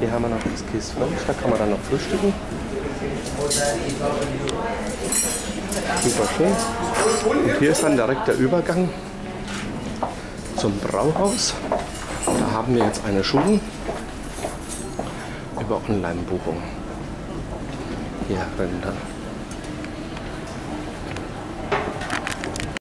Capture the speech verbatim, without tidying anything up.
Hier haben wir noch das Kiesfleisch, da kann man dann noch frühstücken. Super schön. Und hier ist dann direkt der Übergang zum Brauhaus. Da haben wir jetzt eine Schulung über Online-Buchung. Hier rennen dann